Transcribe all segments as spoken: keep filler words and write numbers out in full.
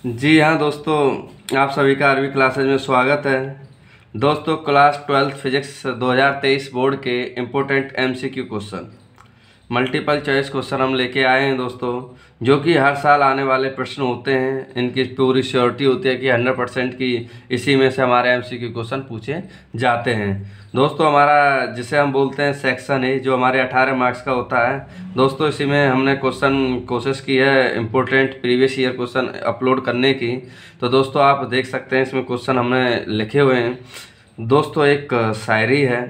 जी हाँ दोस्तों, आप सभी का आरवी क्लासेज में स्वागत है। दोस्तों, क्लास ट्वेल्थ फिजिक्स दो हज़ार तेईस बोर्ड के important MCQ question, multiple choice question हम लेके आए हैं दोस्तों, जो कि हर साल आने वाले प्रश्न होते हैं। इनकी पूरी श्योरिटी होती है कि हंड्रेड परसेंट की इसी में से हमारे एमसीक्यू क्वेश्चन पूछे जाते हैं। दोस्तों, हमारा जिसे हम बोलते हैं सेक्शन ए, जो हमारे अठारह मार्क्स का होता है दोस्तों, इसी में हमने क्वेश्चन कोशिश की है important previous year question upload करने की। तो दोस्तों, आप देख सकते हैं इसमें क्वेश्चन हमने लिखे हुए हैं। दोस्तों, एक शायरी है,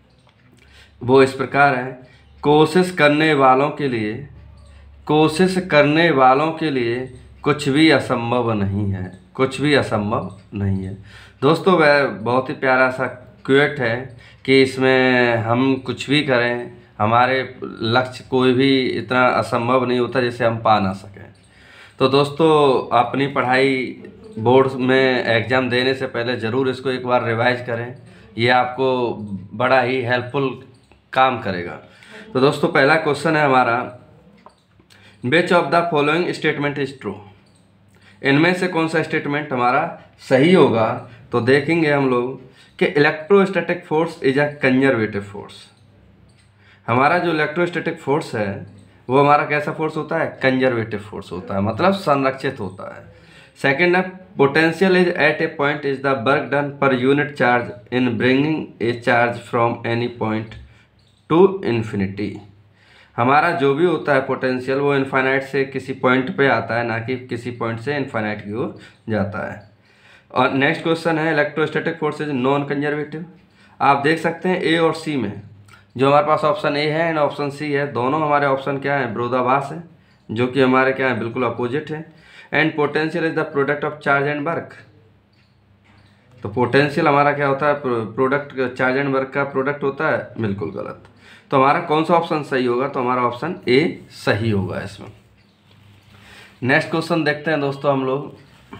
वो इस प्रकार है। कोशिश करने वालों के लिए कोशिश करने वालों के लिए कुछ भी असंभव नहीं है, कुछ भी असंभव नहीं है। दोस्तों, वह बहुत ही प्यारा सा क्वेट है कि इसमें हम कुछ भी करें, हमारे लक्ष्य कोई भी इतना असंभव नहीं होता जिसे हम पा ना सकें। तो दोस्तों, अपनी पढ़ाई बोर्ड में एग्ज़ाम देने से पहले ज़रूर इसको एक बार रिवाइज करें, ये आपको बड़ा ही हेल्पफुल काम करेगा। तो दोस्तों, पहला क्वेश्चन है हमारा, which of the following statement is true. इनमें से कौन सा स्टेटमेंट हमारा सही होगा। तो देखेंगे हम लोग कि electrostatic force is a conservative force. हमारा जो इलेक्ट्रोस्टैटिक फोर्स है वो हमारा कैसा फोर्स होता है, कंजर्वेटिव फोर्स होता है, मतलब संरक्षित होता है। सेकेंड है, potential is at a point is the work done per unit charge in bringing a charge from any point to infinity. हमारा जो भी होता है पोटेंशियल, वो इन्फाइनाइट से किसी पॉइंट पे आता है, ना कि किसी पॉइंट से इन्फाइनाइट की ओर जाता है। और नेक्स्ट क्वेश्चन है, electrostatic force is non conservative. आप देख सकते हैं ए और सी में, जो हमारे पास ऑप्शन ए है एंड ऑप्शन सी है, दोनों हमारे ऑप्शन क्या है, विरोधाभास है, जो कि हमारे क्या है, बिल्कुल अपोजिट है। And potential is the product of charge and work. तो पोटेंशियल हमारा क्या होता है, प्रोडक्ट चार्ज एंड वर्क का प्रोडक्ट होता है, बिल्कुल गलत। तो हमारा कौन सा ऑप्शन सही होगा, तो हमारा ऑप्शन ए सही होगा इसमें। नेक्स्ट क्वेश्चन देखते हैं दोस्तों हम लोग,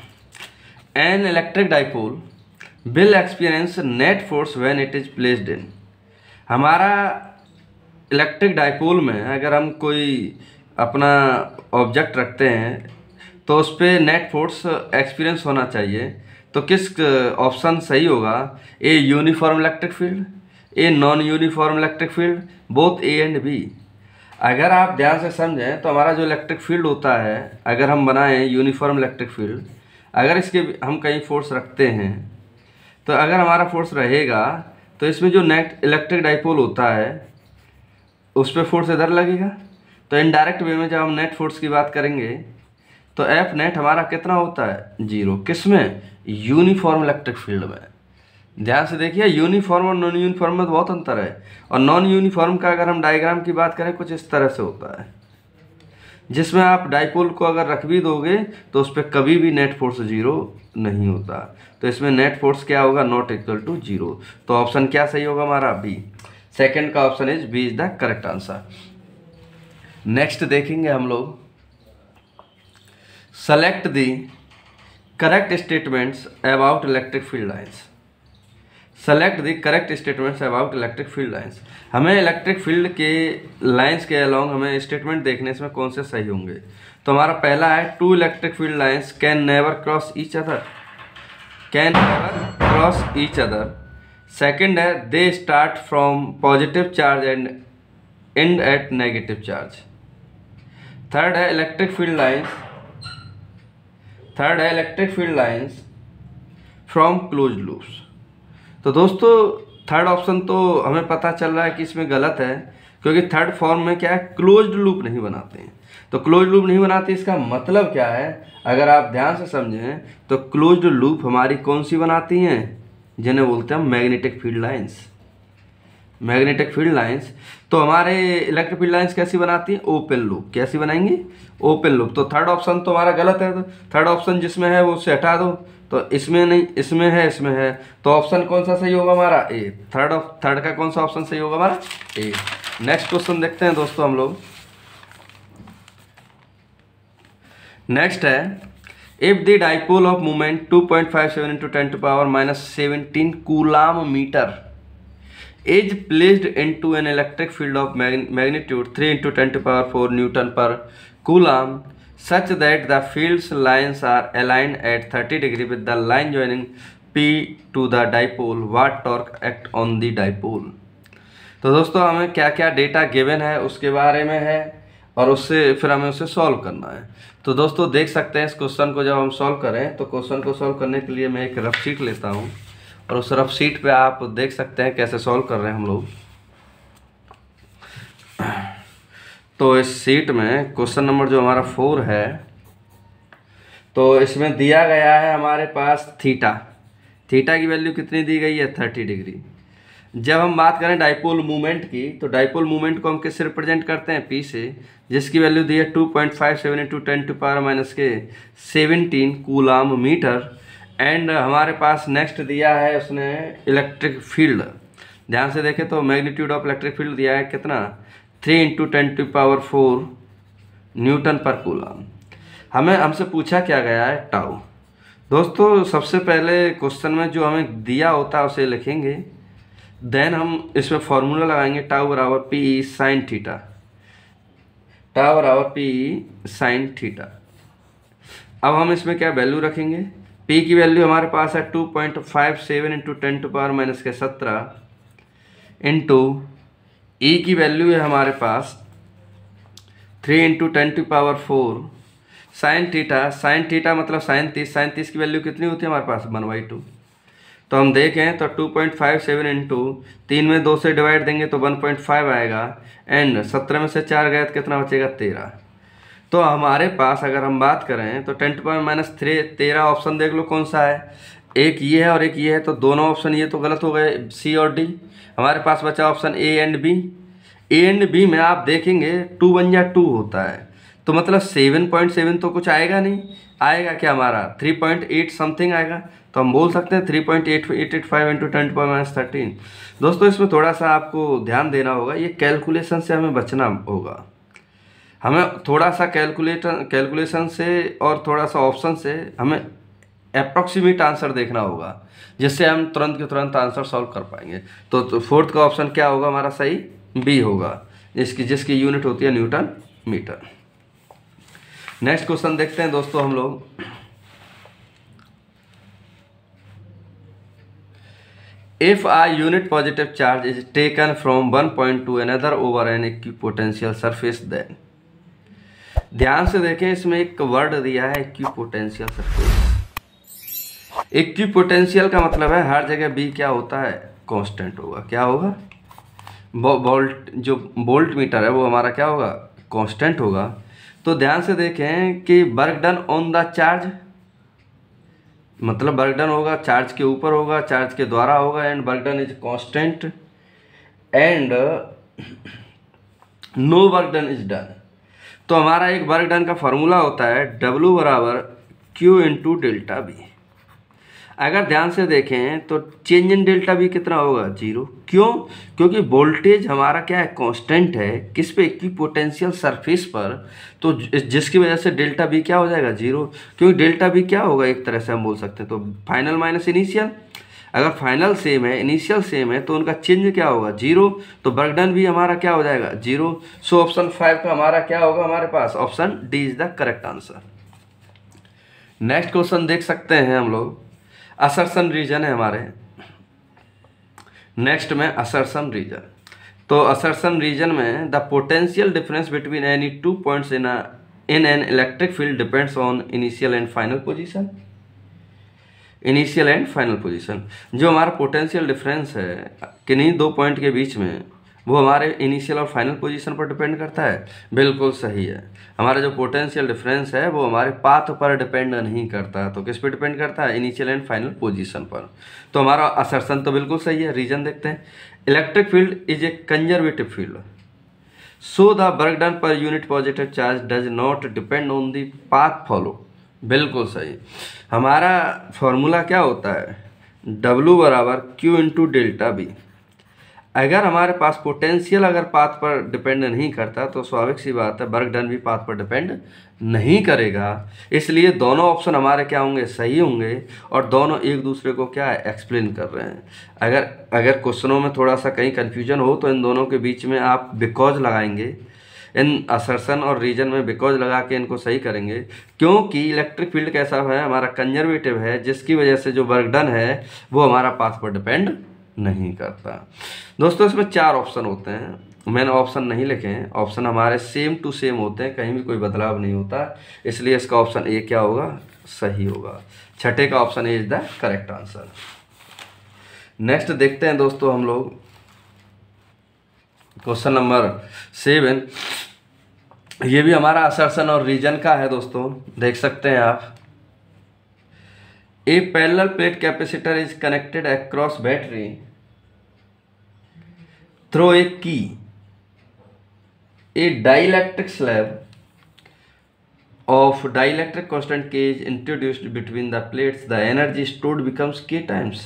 an electric dipole will experience net force when it is placed in. हमारा इलेक्ट्रिक डाइपोल में अगर हम कोई अपना ऑब्जेक्ट रखते हैं तो उस पर नेट फोर्स एक्सपीरियंस होना चाहिए। तो किस ऑप्शन सही होगा, a uniform electric field, a non uniform electric field, both A and B. अगर आप ध्यान से समझें तो हमारा जो इलेक्ट्रिक फील्ड होता है, अगर हम बनाएं यूनिफॉर्म इलेक्ट्रिक फील्ड, अगर इसके हम कहीं फोर्स रखते हैं तो अगर हमारा फोर्स रहेगा तो इसमें जो नेट इलेक्ट्रिक डाइपोल होता है उस पर फोर्स इधर लगेगा। तो इनडायरेक्ट वे में जब हम नेट फोर्स की बात करेंगे तो एफ नेट हमारा कितना होता है, जीरो। किसमें, यूनिफॉर्म इलेक्ट्रिक फील्ड में। ध्यान से देखिए, यूनिफॉर्म और नॉन यूनिफॉर्म में तो बहुत अंतर है। और नॉन यूनिफॉर्म का अगर हम डायग्राम की बात करें, कुछ इस तरह से होता है, जिसमें आप डाइपोल को अगर रख भी दोगे तो उस पर कभी भी नेट फोर्स जीरो नहीं होता। तो इसमें नेट फोर्स क्या होगा, नॉट इक्वल टू जीरो। तो ऑप्शन क्या सही होगा हमारा, बी। सेकंड का option is B is the correct answer. Next देखेंगे हम लोग, select the correct statements about electric field lines. Select the correct statements about electric field lines. हमें इलेक्ट्रिक फील्ड के लाइन्स के अलॉन्ग हमें स्टेटमेंट देखने इसमें कौन से सही होंगे। तो हमारा पहला है, two electric field lines can never cross each other, can never cross each other. Second है, they start from positive charge and end at negative charge. Third है, इलेक्ट्रिक फील्ड लाइन्स थर्ड है electric field lines from close loops. तो दोस्तों, third option तो हमें पता चल रहा है कि इसमें गलत है, क्योंकि थर्ड फॉर्म में क्या है, क्लोज्ड लूप नहीं बनाते हैं। तो क्लोज्ड लूप नहीं बनाते, इसका मतलब क्या है, अगर आप ध्यान से समझें तो क्लोज्ड लूप हमारी कौन सी बनाती हैं, जिन्हें बोलते हैं magnetic field lines. Magnetic field lines तो हमारे इलेक्ट्रिक फील्ड लाइंस कैसी बनाती हैं, ओपन लूप। कैसी बनाएंगी, ओपन लूप। तो थर्ड ऑप्शन तो हमारा गलत है। तो थर्ड ऑप्शन जिसमें है वो उससे हटा दो। तो इसमें नहीं, इसमें है, इसमें है। तो ऑप्शन कौन सा सही होगा हमारा, ए। थर्ड ऑफ थर्ड का कौन सा ऑप्शन सही होगा हमारा, ए। नेक्स्ट क्वेश्चन देखते हैं दोस्तों हम लोग। नेक्स्ट है, if the dipole of moment two point five seven into ten to power minus seventeen coulomb metre is placed into an electric field of magnitude three into ten to power four Newton per coulomb, such that the fields lines are aligned at thirty degree with the line joining P to the dipole, what torque act on the dipole. तो दोस्तों हमें क्या क्या data given है उसके बारे में है और उससे फिर हमें उसे सॉल्व करना है। तो दोस्तों देख सकते हैं इस क्वेश्चन को जब हम सॉल्व करें तो क्वेश्चन को सॉल्व करने के लिए मैं एक रफ शीट लेता हूं और उस रफ शीट पे आप देख सकते हैं कैसे सॉल्व कर रहे हैं हम लोग। तो इस शीट में क्वेश्चन नंबर जो हमारा फोर है, तो इसमें दिया गया है हमारे पास थीटा। थीटा की वैल्यू कितनी दी गई है? Thirty degree. जब हम बात करें डाइपोल मूवमेंट की, तो डाइपोल मूवमेंट को हम किससे रिप्रेजेंट करते हैं? पी से, जिसकी वैल्यू दी है two point five seven into ten to power minus के सेवनटीन कूलाम मीटर। एंड हमारे पास नेक्स्ट दिया है उसने इलेक्ट्रिक फील्ड। ध्यान से देखें तो मैग्नीट्यूड ऑफ इलेक्ट्रिक फील्ड दिया है कितना? Three into ten to power four newton per coulomb. हमें हमसे पूछा क्या गया है? टाउ। दोस्तों सबसे पहले क्वेश्चन में जो हमें दिया होता है उसे लिखेंगे, देन हम इसमें फॉर्मूला लगाएंगे टाउ बराबर P E sine theta, tau बराबर पी ई साइन थीटा। अब हम इसमें क्या वैल्यू रखेंगे? पी की वैल्यू हमारे पास है two point five seven into ten to power minus के सत्रह इंटू ई की वैल्यू है हमारे पास three into ten to power four sine theta. Sine theta मतलब साइन तीस। साइन तीस की वैल्यू कितनी होती है हमारे पास? One by two. तो हम देखें तो two point five seven into तीन में दो से डिवाइड देंगे तो वन पॉइंट फाइव आएगा। एंड सत्रह में से चार गए तो कितना बचेगा? तेरह। तो हमारे पास अगर हम बात करें तो ten to power minus three तेरह ऑप्शन देख लो कौन सा है। एक ये है और एक ये है, तो दोनों ऑप्शन ये तो गलत हो गए, सी और डी। हमारे पास बचा option A and B. A and B में आप देखेंगे टू वन या टू होता है, तो मतलब सेवन पॉइंट सेवन तो कुछ आएगा नहीं। आएगा क्या हमारा? थ्री पॉइंट एट समथिंग आएगा। तो हम बोल सकते हैं three point eight eight eight five into ten to power minus thirteen. दोस्तों इसमें थोड़ा सा आपको ध्यान देना होगा, ये कैलकुलेशन से हमें बचना होगा। हमें थोड़ा सा कैलकुलेटर कैलकुलेशन से और थोड़ा सा ऑप्शन से हमें अप्रॉक्सीमेट आंसर देखना होगा, जिससे हम तुरंत के तुरंत आंसर सॉल्व कर पाएंगे। तो, तो फोर्थ का ऑप्शन क्या होगा हमारा? सही बी होगा, जिसकी जिसकी यूनिट होती है न्यूटन मीटर। नेक्स्ट क्वेश्चन देखते हैं दोस्तों हम लोग। If a unit positive charge is taken from one point to another over an equipotential surface, then. ध्यान से देखें, इसमें एक वर्ड दिया है इक्विपोटेंशियल सरफेस। इक्विपोटेंशियल का मतलब है हर जगह बी क्या होता है? कांस्टेंट होगा। क्या होगा? वोल्ट जो वोल्ट मीटर है वो हमारा क्या होगा? कांस्टेंट होगा। तो ध्यान से देखें कि work done on the charge, मतलब वर्क डन होगा चार्ज के ऊपर होगा, चार्ज के द्वारा होगा। And work done is constant and no work done is done. तो हमारा एक वर्क डन का फॉर्मूला होता है W बराबर क्यू इंटू डेल्टा बी। अगर ध्यान से देखें तो चेंज इन डेल्टा बी कितना होगा? जीरो। क्यों? क्योंकि वोल्टेज हमारा क्या है? कांस्टेंट है। किस पे? इक्विपोटेंशियल सरफेस पर। तो जिसकी वजह से डेल्टा बी क्या हो जाएगा? जीरो। क्योंकि डेल्टा बी क्या होगा? एक तरह से हम बोल सकते हैं तो फाइनल माइनस इनिशियल। अगर फाइनल सेम है, इनिशियल सेम है, तो उनका चेंज क्या होगा? जीरो। तो वर्क डन भी हमारा क्या हो जाएगा? जीरो। सो ऑप्शन फाइव का हमारा क्या होगा हमारे पास? Option D is the correct answer. Next question देख सकते हैं हम लोग। असर्शन रीजन है हमारे। नेक्स्ट में असर्शन रीजन। तो असर्शन रीजन में the potential difference between any two points in in an electric field depends on initial and final position. Initial and final position, जो हमारा पोटेंशियल डिफरेंस है किन्हीं दो पॉइंट के बीच में, वो हमारे इनिशियल और फाइनल पोजीशन पर डिपेंड करता है। बिल्कुल सही है। हमारा जो पोटेंशियल डिफरेंस है वो हमारे पाथ पर डिपेंड नहीं करता, तो किस पे डिपेंड करता है? इनिशियल एंड फाइनल पोजीशन पर। तो हमारा असर्शन तो बिल्कुल सही है। रीजन देखते हैं। Electric field is a conservative field, so the work done per unit positive charge does not depend on the path follow. बिल्कुल सही। हमारा फॉर्मूला क्या होता है? W बराबर क्यू इंटू डेल्टा बी। अगर हमारे पास पोटेंशियल अगर पाथ पर डिपेंड नहीं करता तो स्वाभाविक सी बात है वर्क डन भी पाथ पर डिपेंड नहीं करेगा। इसलिए दोनों ऑप्शन हमारे क्या होंगे? सही होंगे। और दोनों एक दूसरे को क्या है? एक्सप्लेन कर रहे हैं। अगर अगर क्वेश्चनों में थोड़ा सा कहीं कन्फ्यूजन हो तो इन दोनों के बीच में आप बिकॉज लगाएंगे। इन असर्शन और रीजन में बिकॉज लगा के इनको सही करेंगे, क्योंकि इलेक्ट्रिक फील्ड कैसा है, हमारा कंजर्वेटिव है, जिसकी वजह से जो वर्क डन है वो हमारा पाथ पर डिपेंड नहीं करता। दोस्तों इसमें चार ऑप्शन होते हैं, मैंने ऑप्शन नहीं लिखे हैं, ऑप्शन हमारे सेम टू सेम होते हैं, कहीं भी कोई बदलाव नहीं होता, इसलिए इसका ऑप्शन ए क्या होगा, सही होगा। छठे का option A is the correct answer. Next देखते हैं दोस्तों हम लोग क्वेश्चन नंबर सेवन। ये भी हमारा असर्शन और रीजन का है दोस्तों, देख सकते हैं आप। A parallel plate capacitor is connected across battery through a key a dielectric slab of dielectric constant K is introduced between the plates, the energy stored becomes K times।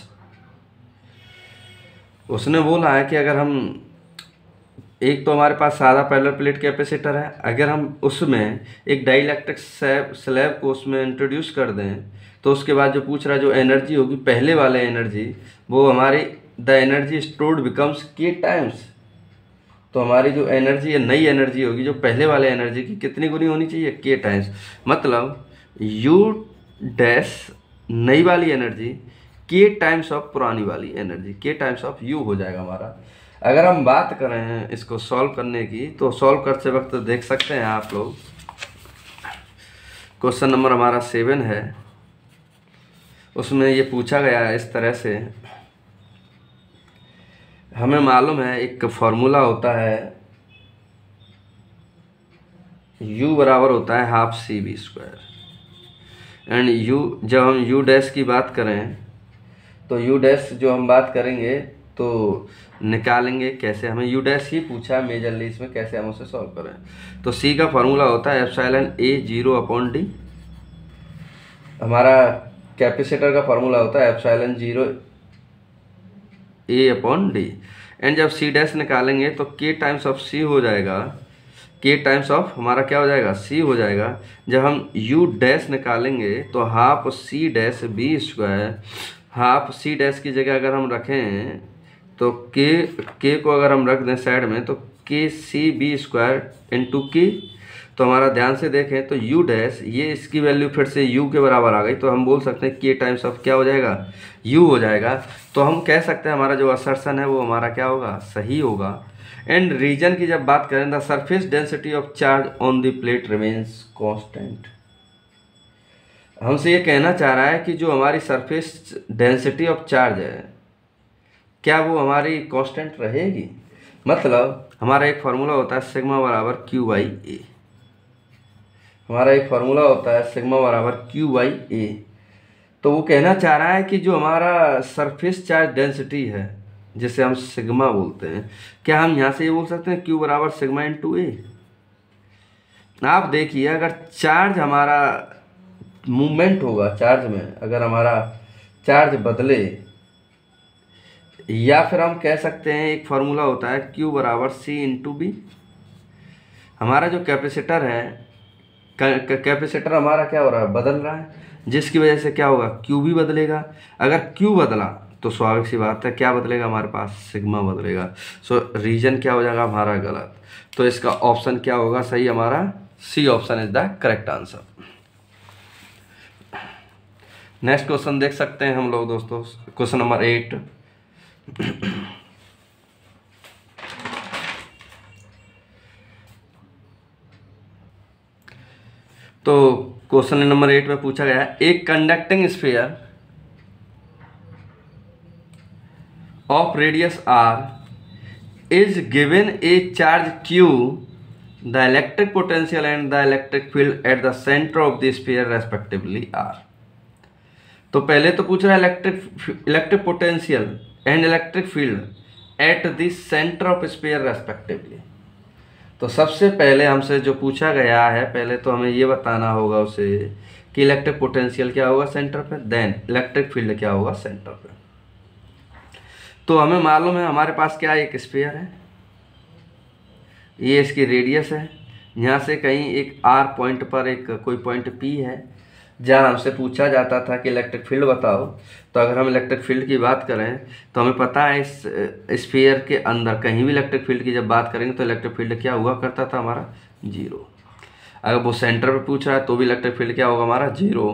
उसने बोला है कि अगर हम एक तो हमारे पास सादा पैरेलल प्लेट कैपेसिटर है, अगर हम उसमें एक डाइलेक्ट्रिक स्लैब को उसमें इंट्रोड्यूस कर दें तो उसके बाद जो पूछ रहा है जो एनर्जी होगी पहले वाले एनर्जी, वो हमारी the energy stored becomes K times. तो हमारी जो एनर्जी है नई एनर्जी होगी जो पहले वाले एनर्जी की कितनी गुनी होनी चाहिए, के टाइम्स। मतलब यू डैश नई वाली एनर्जी के टाइम्स ऑफ पुरानी वाली एनर्जी, के टाइम्स ऑफ यू हो जाएगा हमारा। अगर हम बात करें इसको सॉल्व करने की तो सॉल्व करते वक्त देख सकते हैं आप लोग, क्वेश्चन नंबर हमारा सेवन है, उसमें ये पूछा गया है इस तरह से। हमें मालूम है एक फॉर्मूला होता है, u बराबर होता है half C V square and u, जब हम u डैश की बात करें तो u डैश जो हम बात करेंगे तो निकालेंगे कैसे, हमें u डैश ही पूछा है मेजरली, इसमें कैसे हम उसे सॉल्व करें। तो c का फॉर्मूला होता है epsilon a zero upon D, हमारा कैपेसिटर का फॉर्मूला होता है epsilon zero A upon D, and जब सी डैश निकालेंगे तो के टाइम्स ऑफ सी हो जाएगा, के टाइम्स ऑफ हमारा क्या हो जाएगा, सी हो जाएगा। जब हम यू डैश निकालेंगे तो half C dash V square, half C dash की जगह अगर हम रखें तो के के को अगर हम रख दें साइड में तो के सी बी स्क्वायर इंटू के, तो हमारा ध्यान से देखें तो u डैश, ये इसकी वैल्यू फिर से u के बराबर आ गई, तो हम बोल सकते हैं k टाइम्स ऑफ क्या हो जाएगा, u हो जाएगा। तो हम कह सकते हैं हमारा जो असर्शन है वो हमारा क्या होगा, सही होगा। एंड रीजन की जब बात करें, the surface density of charge on the plate remains constant. हमसे ये कहना चाह रहा है कि जो हमारी सरफेस डेंसिटी ऑफ चार्ज है क्या वो हमारी कांस्टेंट रहेगी। मतलब हमारा एक फार्मूला होता है सिग्मा बराबर क्यू बाई ए, हमारा एक फार्मूला होता है सिग्मा बराबर क्यू बाई ए। तो वो कहना चाह रहा है कि जो हमारा सरफेस चार्ज डेंसिटी है जिसे हम सिग्मा बोलते हैं, क्या हम यहाँ से ये बोल सकते हैं क्यू बराबर सिग्मा इंटू ए। आप देखिए अगर चार्ज हमारा मूवमेंट होगा, चार्ज में अगर हमारा चार्ज बदले, या फिर हम कह सकते हैं एक फार्मूला होता है क्यू बराबर सी इंटू बी। हमारा जो कैपेसिटर है, कैपेसिटर हमारा क्या हो रहा है, बदल रहा है, जिसकी वजह से क्या होगा, क्यू भी बदलेगा। अगर क्यू बदला तो स्वाभाविक सी बात है क्या बदलेगा, हमारे पास सिग्मा बदलेगा। सो रीजन क्या हो जाएगा हमारा गलत। तो इसका ऑप्शन क्या होगा सही, हमारा C option is the correct answer. Next question देख सकते हैं हम लोग दोस्तों, क्वेश्चन नंबर एट। तो क्वेश्चन नंबर एट में पूछा गया है, एक conducting sphere of radius R is given a charge Q, the electric potential and the electric field at the centre of the sphere respectively are. तो पहले तो पूछ रहा है electric electric potential and electric field at the centre of sphere respectively. तो सबसे पहले हमसे जो पूछा गया है, पहले तो हमें ये बताना होगा उसे कि इलेक्ट्रिक पोटेंशियल क्या होगा सेंटर पे, देन इलेक्ट्रिक फील्ड क्या होगा सेंटर पे। तो हमें मालूम है हमारे पास क्या एक स्फीयर है, ये इसकी रेडियस है, यहाँ से कहीं एक आर पॉइंट पर एक कोई पॉइंट पी है, जहाँ हमसे पूछा जाता था कि इलेक्ट्रिक फील्ड बताओ, तो अगर हम इलेक्ट्रिक फील्ड की बात करें तो हमें पता है इस स्फीयर के अंदर कहीं भी इलेक्ट्रिक फील्ड की जब बात करेंगे तो इलेक्ट्रिक फील्ड क्या हुआ करता था हमारा, जीरो। अगर वो सेंटर पे पूछ रहा है तो भी इलेक्ट्रिक फील्ड क्या होगा हमारा, जीरो।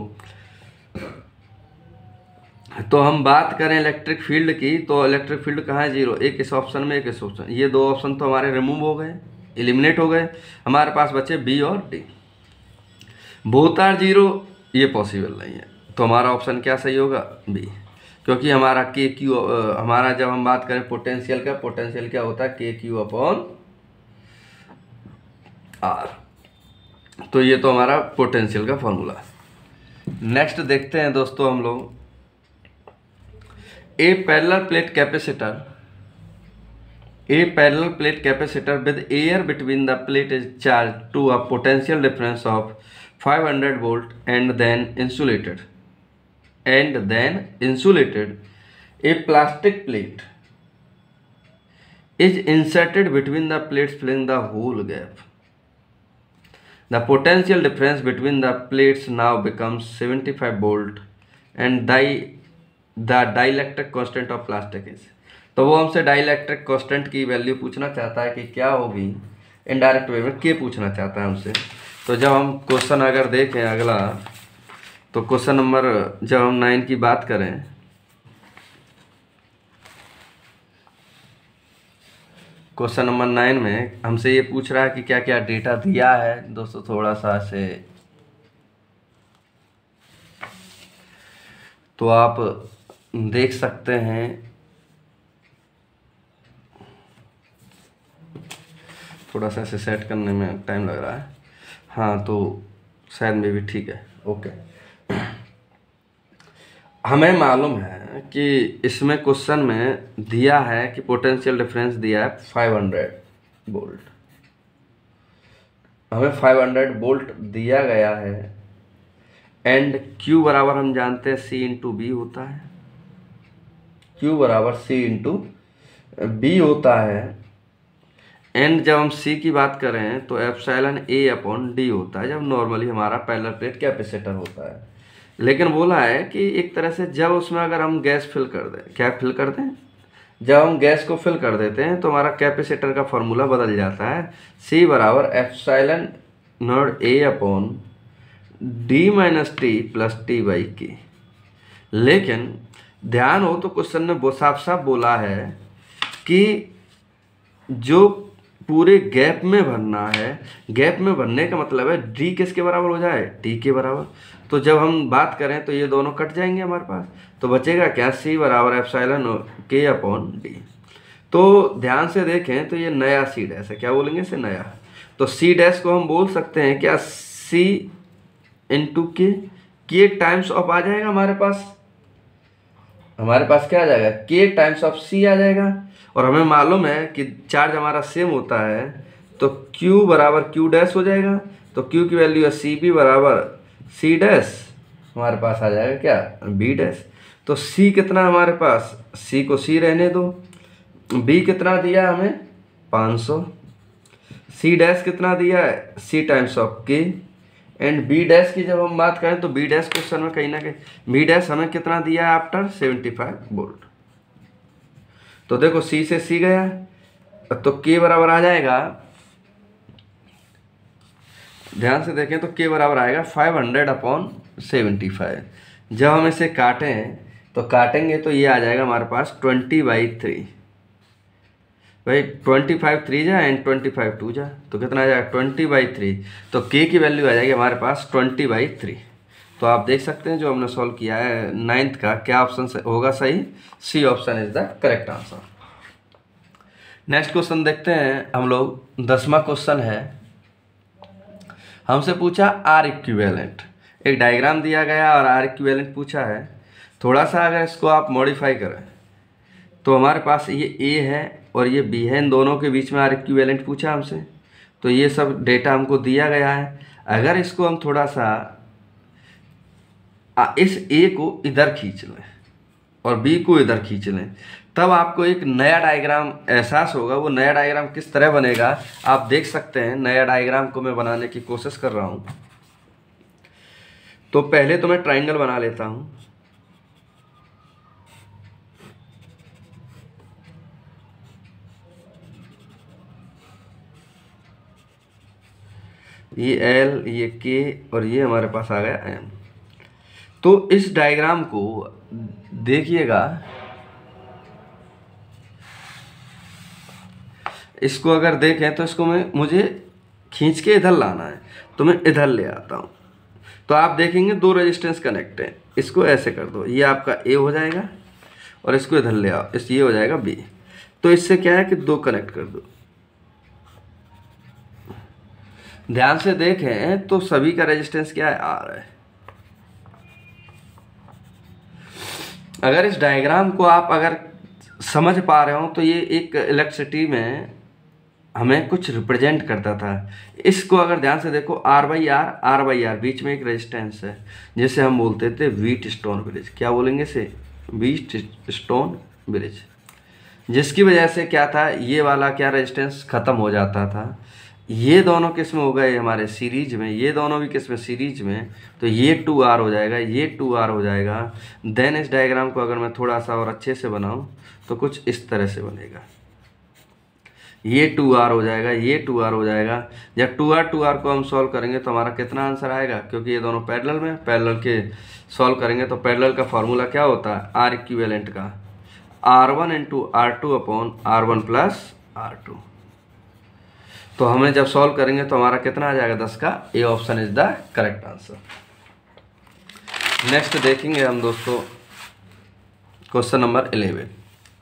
तो हम बात करें इलेक्ट्रिक फील्ड की तो इलेक्ट्रिक फील्ड कहाँ है, जीरो। एक इस ऑप्शन में, एक इस ऑप्शन, ये दो ऑप्शन तो हमारे रिमूव हो गए, एलिमिनेट हो गए। हमारे पास बचे बी और डी। बोथ आर जीरो, ये पॉसिबल नहीं है, तो हमारा ऑप्शन क्या सही होगा, बी। क्योंकि हमारा के क्यू, हमारा जब हम बात करें पोटेंशियल का, पोटेंशियल क्या होता है, के क्यू अपॉन आर। तो ये तो हमारा पोटेंशियल का फॉर्मूला। नेक्स्ट देखते हैं दोस्तों हम लोग, a parallel plate capacitor, a parallel plate capacitor with air between the plate is charge to a potential difference of five hundred volt and then insulated and then insulated a plastic plate is inserted between the plates filling the whole gap. The potential difference between the plates now becomes seventy-five volt and the the dielectric constant of plastic is, तो वो हमसे dielectric constant की value पूछना चाहता है कि क्या होगी, इनडायरेक्ट वे में के पूछना चाहता है हमसे। तो जब हम क्वेश्चन अगर देखें अगला, तो क्वेश्चन नंबर जब हम नाइन की बात करें, क्वेश्चन नंबर नाइन में हमसे ये पूछ रहा है कि क्या क्या डेटा दिया है। दोस्तों थोड़ा सा से तो आप देख सकते हैं, थोड़ा सा इसे सेट करने में टाइम लग रहा है। हाँ तो शायद में भी ठीक है, ओके। हमें मालूम है कि इसमें क्वेश्चन में दिया है कि पोटेंशियल डिफरेंस दिया है फाइव हंड्रेड वोल्ट, हमें फाइव हंड्रेड वोल्ट दिया गया है एंड Q बराबर हम जानते हैं C इंटू बी होता है, Q बराबर C इंटू बी होता है। एंड जब हम C की बात करें तो एप्सिलॉन A अपॉन डी होता है, जब नॉर्मली हमारा पैरेलल प्लेट कैपेसिटर होता है। लेकिन बोला है कि एक तरह से जब उसमें अगर हम गैस फिल कर दें, क्या फिल कर दें, जब हम गैस को फिल कर देते हैं तो हमारा कैपेसिटर का फॉर्मूला बदल जाता है, C बराबर epsilon naught A upon D minus T plus T by K. लेकिन ध्यान हो तो क्वेश्चन में वो साफ साफ बोला है कि जो पूरे गैप में भरना है, गैप में भरने का मतलब है डी किसके बराबर हो जाए, टी के बराबर। तो जब हम बात करें तो ये दोनों कट जाएंगे हमारे पास, तो बचेगा क्या, सी बराबर एप्सिलॉन के अपॉन डी। तो ध्यान से देखें तो ये नया सी डैश है, क्या बोलेंगे इसे, नया। तो सी डैश को हम बोल सकते हैं क्या, सी इंटू के, के टाइम्स ऑफ आ जाएगा हमारे पास, हमारे पास क्या आ जाएगा, के टाइम्स ऑफ सी आ जाएगा। और हमें मालूम है कि चार्ज हमारा सेम होता है तो Q बराबर Q डैश हो जाएगा। तो Q की वैल्यू है सी बी बराबर सी डैश, हमारे पास आ जाएगा क्या, B डैश। तो C कितना हमारे पास, C को C रहने दो, B कितना दिया हमें पाँच सौ, C डैश कितना दिया है C times of K, and B dash की जब हम बात करें तो B डैश क्वेश्चन में कहीं ना कहीं B डैश हमें कितना दिया है आफ्टर सेवेंटी फाइव वोल्ट। तो देखो C से C गया तो K बराबर आ जाएगा, ध्यान से देखें तो K बराबर आएगा five hundred upon seventy five. जब हम इसे काटें तो काटेंगे तो ये आ जाएगा हमारे पास ट्वेंटी बाई थ्री, भाई ट्वेंटी फाइव थ्री जा एंड ट्वेंटी फाइव टू जा, तो कितना आ जाएगा ट्वेंटी बाई थ्री। तो K की वैल्यू आ जाएगी हमारे पास ट्वेंटी बाई थ्री। तो आप देख सकते हैं जो हमने सॉल्व किया है नाइन्थ का, क्या ऑप्शन होगा सही, C option is the correct answer. Next question देखते हैं हम लोग, दसवां क्वेश्चन है, हमसे पूछा आर इक्विवेलेंट, एक डायग्राम दिया गया और आर इक्विवेलेंट पूछा है। थोड़ा सा अगर इसको आप मॉडिफाई करें तो हमारे पास ये ए है और ये बी है, इन दोनों के बीच में आर इक्विवेलेंट पूछा हमसे। तो ये सब डेटा हमको दिया गया है। अगर इसको हम थोड़ा सा इस ए को इधर खींच लें और बी को इधर खींच लें, तब आपको एक नया डायग्राम एहसास होगा। वो नया डायग्राम किस तरह बनेगा आप देख सकते हैं। नया डायग्राम को मैं बनाने की कोशिश कर रहा हूँ। तो पहले तो मैं ट्राइंगल बना लेता हूँ। ये एल, ये के और ये हमारे पास आ गया एम। तो इस डायग्राम को देखिएगा, इसको अगर देखें तो इसको मैं मुझे खींच के इधर लाना है, तो मैं इधर ले आता हूँ। तो आप देखेंगे दो रेजिस्टेंस कनेक्ट हैं, इसको ऐसे कर दो, ये आपका ए हो जाएगा और इसको इधर ले आओ, इस ये हो जाएगा बी। तो इससे क्या है कि दो कनेक्ट कर दो। ध्यान से देखें तो सभी का रेजिस्टेंस क्या है, आर है। अगर इस डायग्राम को आप अगर समझ पा रहे हो तो ये एक इलेक्ट्रिसिटी में हमें कुछ रिप्रेजेंट करता था। इसको अगर ध्यान से देखो, R by R, R by R, बीच में एक रेजिस्टेंस है जिसे हम बोलते थे व्हीट स्टोन ब्रिज। क्या बोलेंगे इसे? Wheatstone bridge. जिसकी वजह से क्या था, ये वाला क्या रेजिस्टेंस खत्म हो जाता था। ये दोनों किस में हो गए हमारे सीरीज में, ये दोनों भी किस में, सीरीज में। तो ये टू आर हो जाएगा, ये टू आर हो जाएगा। देन इस डायग्राम को अगर मैं थोड़ा सा और अच्छे से बनाऊं तो कुछ इस तरह से बनेगा। ये टू आर हो जाएगा, ये टू आर हो जाएगा। जब टू आर टू आर को हम सॉल्व करेंगे तो हमारा कितना आंसर आएगा, क्योंकि ये दोनों पैरेलल में, पैरेलल के सॉल्व करेंगे तो पैरेलल का फॉर्मूला क्या होता है, आर इक्विवेलेंट का R one into R two upon R one plus R two. तो हमें जब सॉल्व करेंगे तो हमारा कितना आ जाएगा, दस का A option is the correct answer. Next देखेंगे हम दोस्तों question number eleven.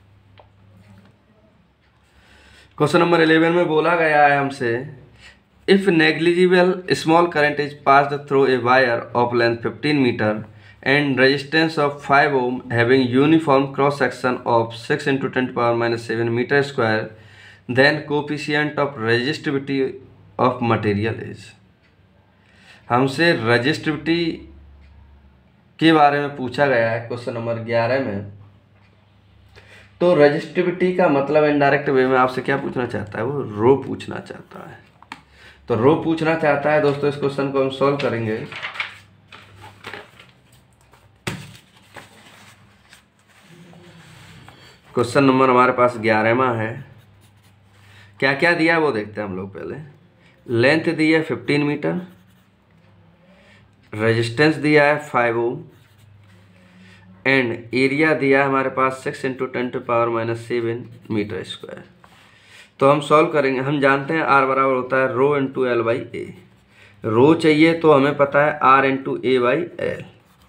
Question number eleven में बोला गया है हमसे, if negligible small current is passed through a wire of length fifteen metre and resistance of five ohm having uniform cross section of six into ten power minus seven metre square, then coefficient of resistivity of material is. हमसे resistivity के बारे में पूछा गया है question number ग्यारह में। तो रेजिस्टिविटी का मतलब इनडायरेक्ट वे में आपसे क्या पूछना चाहता है, वो रो पूछना चाहता है। तो रो पूछना चाहता है दोस्तों, इस क्वेश्चन को हम सॉल्व करेंगे। क्वेश्चन नंबर हमारे पास ग्यारहवां है। क्या क्या दिया है वो देखते हैं हम लोग पहले। लेंथ दी है फिफ्टीन मीटर, रेजिस्टेंस दिया है फाइव ओम एंड एरिया दिया है हमारे पास six into ten to power minus seven metre square. तो हम सॉल्व करेंगे। हम जानते हैं आर बराबर होता है rho into L by A. Rho चाहिए तो हमें पता है R into A by L,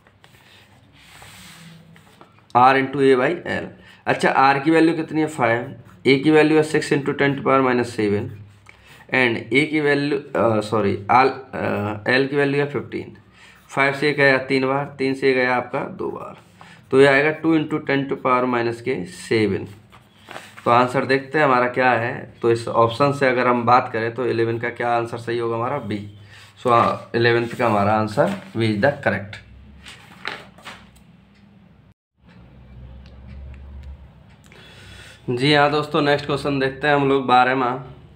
R into A by L. अच्छा, आर की वैल्यू कितनी है, फाइव। ए की वैल्यू है six into ten to power minus seven and A की वैल्यू सॉरी आल एल की वैल्यू है फिफ्टीन। फाइव से गया तीन बार, तीन से गया आपका दो बार, तो ये आएगा two into ten to power minus के सेवन। तो आंसर देखते हैं हमारा क्या है। तो इस ऑप्शन से अगर हम बात करें तो इलेवन का क्या आंसर सही होगा हमारा, बी। सो इलेवेंथ का हमारा answer B is the correct. जी हाँ दोस्तों, नेक्स्ट क्वेश्चन देखते हैं हम लोग बारहवां।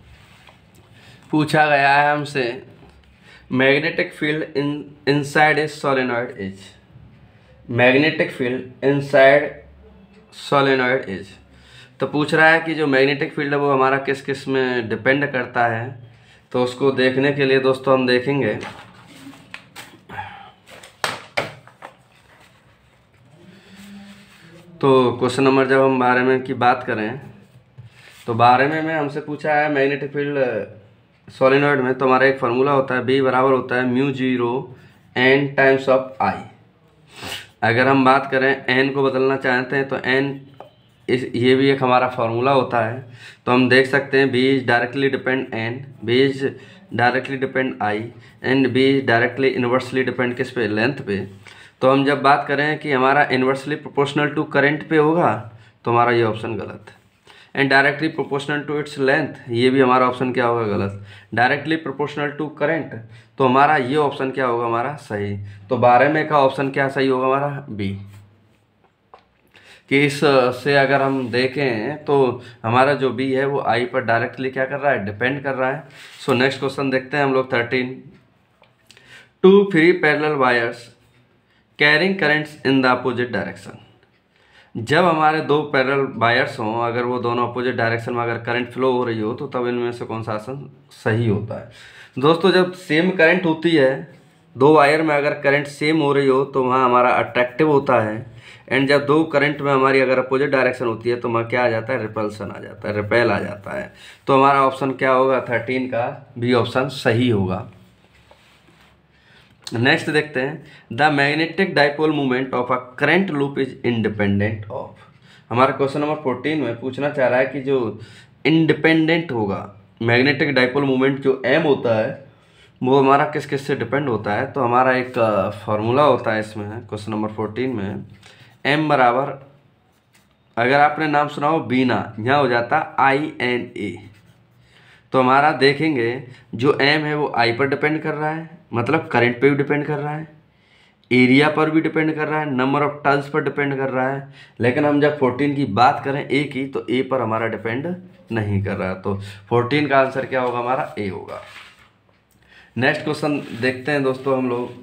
पूछा गया है हमसे, magnetic field in inside a solenoid is. Magnetic field inside solenoid is. तो पूछ रहा है कि जो मैग्नेटिक फील्ड है वो हमारा किस किस में डिपेंड करता है। तो उसको देखने के लिए दोस्तों हम देखेंगे। तो क्वेश्चन नंबर जब हम बारह में की बात करें तो बारहवें में हमसे पूछा है मैग्नेटिक फील्ड सोलेनॉइड में, तो हमारा एक फार्मूला होता है, बी बराबर होता है mu zero N times of I. अगर हम बात करें एन को बदलना चाहते हैं तो एन इस ये भी एक हमारा फार्मूला होता है। तो हम देख सकते हैं B is directly depend N, B is directly depend I and B is directly inversely depend किस पे, लेंथ पे। तो हम जब बात करें कि हमारा इन्वर्सली प्रोपोर्शनल टू करंट पे होगा तो हमारा ये ऑप्शन गलत है। And directly proportional to its length, ये भी हमारा ऑप्शन क्या होगा, गलत। डायरेक्टली प्रोपोर्शनल टू करंट, तो हमारा ये ऑप्शन क्या होगा हमारा सही। तो बारह में का ऑप्शन क्या सही होगा हमारा, बी। कि इस से अगर हम देखें तो हमारा जो बी है वो आई पर डायरेक्टली क्या कर रहा है, डिपेंड कर रहा है। सो नेक्स्ट क्वेश्चन देखते हैं हम लोग thirteen. Two free parallel wires carrying currents in the opposite direction. जब हमारे दो पैरेलल वायर्स हों, अगर वो दोनों अपोजिट डायरेक्शन में अगर करंट फ्लो हो रही हो, तो तब इनमें से कौन सा आंसर सही होता है? दोस्तों, जब सेम करंट होती है, दो वायर में अगर करंट सेम हो रही हो तो वहाँ हमारा अट्रैक्टिव होता है, एंड जब दो करंट में हमारी अगर अपोजिट डायरेक्शन होती है तो वहाँ क्या आ जाता है? रिपल्सन आ जाता है, रिपेल आ जाता है। तो हमारा ऑप्शन क्या होगा? थर्टीन का बी ऑप्शन सही होगा। नेक्स्ट देखते हैं, the magnetic dipole movement of a current loop is independent of. हमारा क्वेश्चन नंबर फोर्टीन में पूछना चाह रहा है कि जो इंडिपेंडेंट होगा मैग्नेटिक डाइपोल मूवमेंट जो एम होता है वो हमारा किस किस से डिपेंड होता है। तो हमारा एक फार्मूला होता है इसमें क्वेश्चन नंबर फोर्टीन में, एम बराबर, अगर आपने नाम सुना हो बीना, यहाँ हो जाता आई एन ए। तो हमारा देखेंगे जो एम है वो आई पर डिपेंड कर रहा है, मतलब करंट पे भी डिपेंड कर रहा है, एरिया पर भी डिपेंड कर रहा है, नंबर ऑफ टर्न्स पर डिपेंड कर रहा है। लेकिन हम जब फोर्टीन की बात करें ए की, तो ए पर हमारा डिपेंड नहीं कर रहा है। तो फोर्टीन का आंसर क्या होगा? हमारा ए होगा। नेक्स्ट क्वेश्चन देखते हैं दोस्तों हम लोग।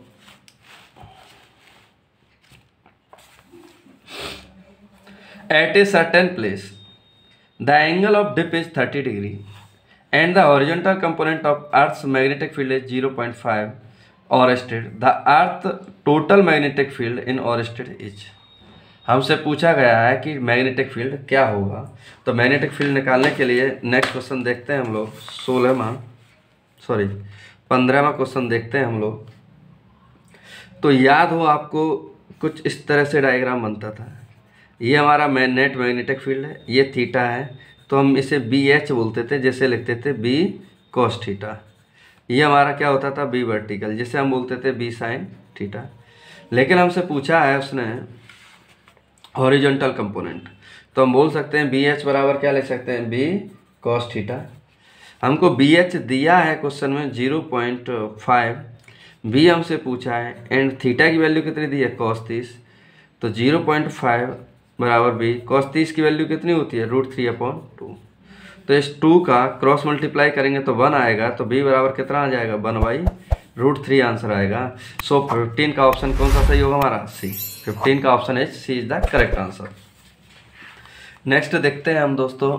At a certain place the angle of dip is thirty degree and the horizontal component of Earth's magnetic field is zero point five oersted. The Earth total magnetic field in oersted is। हमसे पूछा गया है कि magnetic field क्या होगा। तो magnetic field निकालने के लिए नेक्स्ट क्वेश्चन देखते हैं हम लोग। सोलहवां सॉरी पंद्रहवां क्वेश्चन देखते हैं हम लोग। तो याद हो आपको, कुछ इस तरह से डायग्राम बनता था। ये हमारा नेट मैग्नेटिक फील्ड है, ये थीटा है, तो हम इसे बी एच बोलते थे, जैसे लिखते थे बी कॉस थीटा। ये हमारा क्या होता था? बी वर्टिकल, जिसे हम बोलते थे बी साइन थीटा। लेकिन हमसे पूछा है उसने हॉरिजॉन्टल कंपोनेंट, तो हम बोल सकते हैं बी एच बराबर क्या लिख सकते हैं? B cos theta. हमको बी एच दिया है क्वेश्चन में जीरो पॉइंट फाइव, बी हमसे पूछा है, एंड थीटा की वैल्यू कितनी दी है? कॉस तीस। तो जीरो पॉइंट फाइव बराबर बी कॉस तीस की वैल्यू कितनी होती है? Root three upon two. तो इस टू का क्रॉस मल्टीप्लाई करेंगे तो वन आएगा, तो बी बराबर कितना आ जाएगा? One by root three answer आएगा। सो फिफ्टीन का ऑप्शन कौन सा सही होगा? हमारा सी। फिफ्टीन का option is C is the correct answer. Next देखते हैं हम दोस्तों,